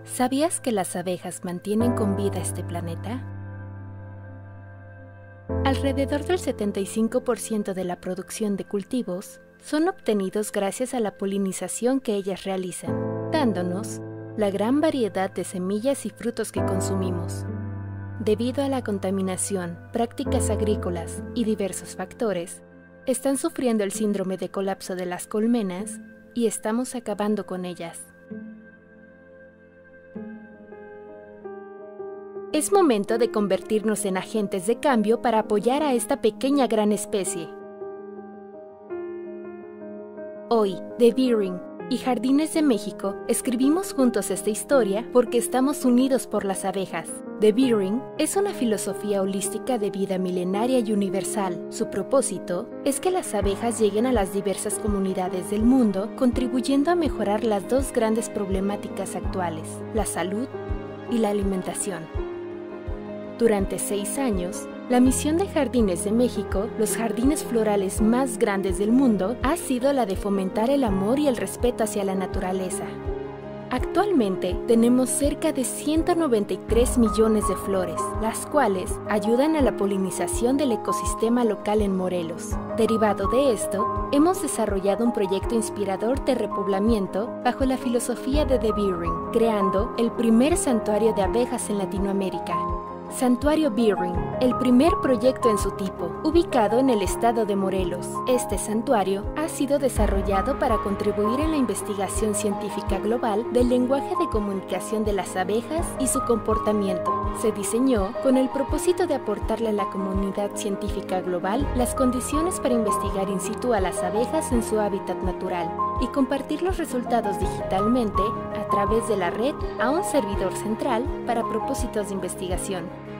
¿Sabías que las abejas mantienen con vida este planeta? Alrededor del 75% de la producción de cultivos son obtenidos gracias a la polinización que ellas realizan, dándonos la gran variedad de semillas y frutos que consumimos. Debido a la contaminación, prácticas agrícolas y diversos factores, están sufriendo el síndrome de colapso de las colmenas y estamos acabando con ellas. Es momento de convertirnos en agentes de cambio para apoyar a esta pequeña gran especie. Hoy, The Bee-Ring y Jardines de México escribimos juntos esta historia porque estamos unidos por las abejas. The Bee-Ring es una filosofía holística de vida milenaria y universal. Su propósito es que las abejas lleguen a las diversas comunidades del mundo, contribuyendo a mejorar las dos grandes problemáticas actuales, la salud y la alimentación. Durante 6 años, la misión de Jardines de México, los jardines florales más grandes del mundo, ha sido la de fomentar el amor y el respeto hacia la naturaleza. Actualmente tenemos cerca de 193 millones de flores, las cuales ayudan a la polinización del ecosistema local en Morelos. Derivado de esto, hemos desarrollado un proyecto inspirador de repoblamiento bajo la filosofía de The Bee-Ring, creando el primer santuario de abejas en Latinoamérica. Santuario Bee-Ring, el primer proyecto en su tipo, ubicado en el estado de Morelos. Este santuario ha sido desarrollado para contribuir en la investigación científica global del lenguaje de comunicación de las abejas y su comportamiento. Se diseñó con el propósito de aportarle a la comunidad científica global las condiciones para investigar in situ a las abejas en su hábitat natural y compartir los resultados digitalmente a través de la red a un servidor central para propósitos de investigación.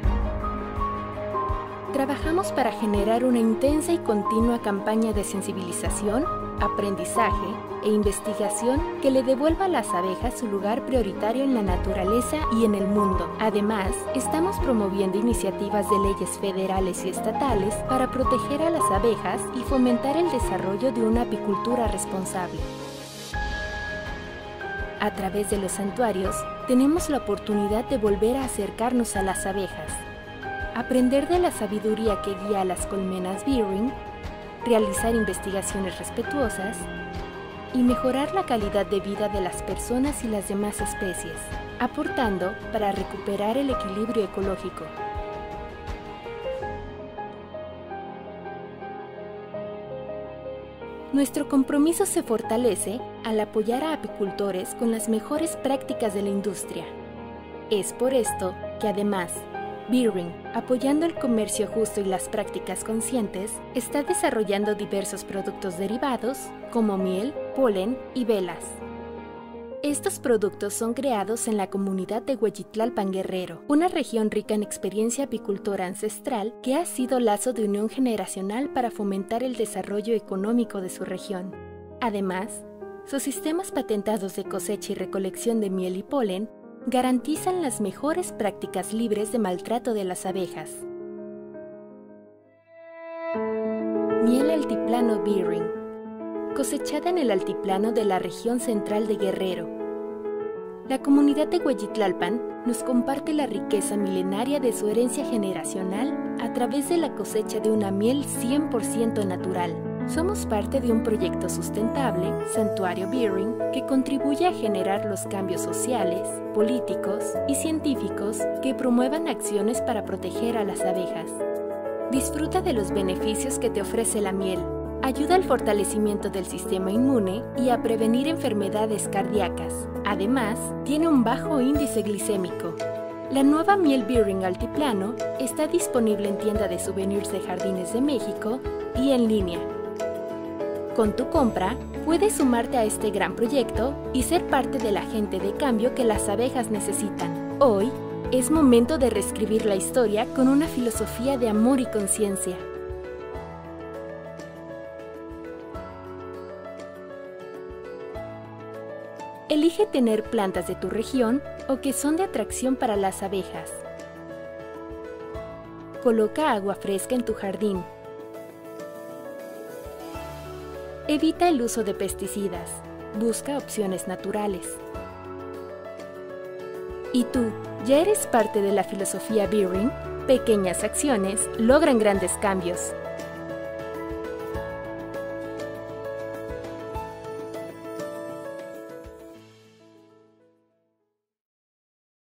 Trabajamos para generar una intensa y continua campaña de sensibilización, aprendizaje e investigación que le devuelva a las abejas su lugar prioritario en la naturaleza y en el mundo. Además, estamos promoviendo iniciativas de leyes federales y estatales para proteger a las abejas y fomentar el desarrollo de una apicultura responsable. A través de los santuarios, tenemos la oportunidad de volver a acercarnos a las abejas, aprender de la sabiduría que guía a las colmenas Bee-Ring, realizar investigaciones respetuosas y mejorar la calidad de vida de las personas y las demás especies, aportando para recuperar el equilibrio ecológico. Nuestro compromiso se fortalece al apoyar a apicultores con las mejores prácticas de la industria. Es por esto que además, Bee-Ring, apoyando el comercio justo y las prácticas conscientes, está desarrollando diversos productos derivados como miel, polen y velas. Estos productos son creados en la comunidad de Hueyitlalpan, Guerrero, una región rica en experiencia apicultora ancestral que ha sido lazo de unión generacional para fomentar el desarrollo económico de su región. Además, sus sistemas patentados de cosecha y recolección de miel y polen garantizan las mejores prácticas libres de maltrato de las abejas. Miel altiplano Bee-Ring, cosechada en el altiplano de la región central de Guerrero. La comunidad de Hueyitlalpan nos comparte la riqueza milenaria de su herencia generacional a través de la cosecha de una miel 100% natural. Somos parte de un proyecto sustentable, Santuario Bee-Ring, que contribuye a generar los cambios sociales, políticos y científicos que promuevan acciones para proteger a las abejas. Disfruta de los beneficios que te ofrece la miel. Ayuda al fortalecimiento del sistema inmune y a prevenir enfermedades cardíacas. Además, tiene un bajo índice glicémico. La nueva miel Bee-Ring altiplano está disponible en tienda de souvenirs de Jardines de México y en línea. Con tu compra, puedes sumarte a este gran proyecto y ser parte del agente de cambio que las abejas necesitan. Hoy, es momento de reescribir la historia con una filosofía de amor y conciencia. Elige tener plantas de tu región o que son de atracción para las abejas. Coloca agua fresca en tu jardín. Evita el uso de pesticidas. Busca opciones naturales. ¿Y tú, ya eres parte de la filosofía Beering? Pequeñas acciones logran grandes cambios.